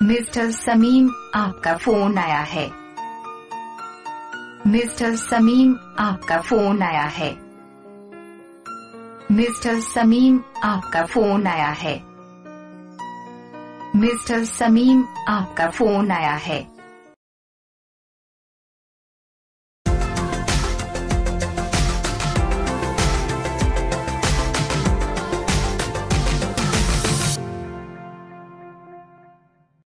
Mister Sameem, आपका phone आया है। मिस्टर समीम, आपका फोन आया है। मिस्टर समीम, आपका फोन आया है। मिस्टर समीम, आपका फोन आया है।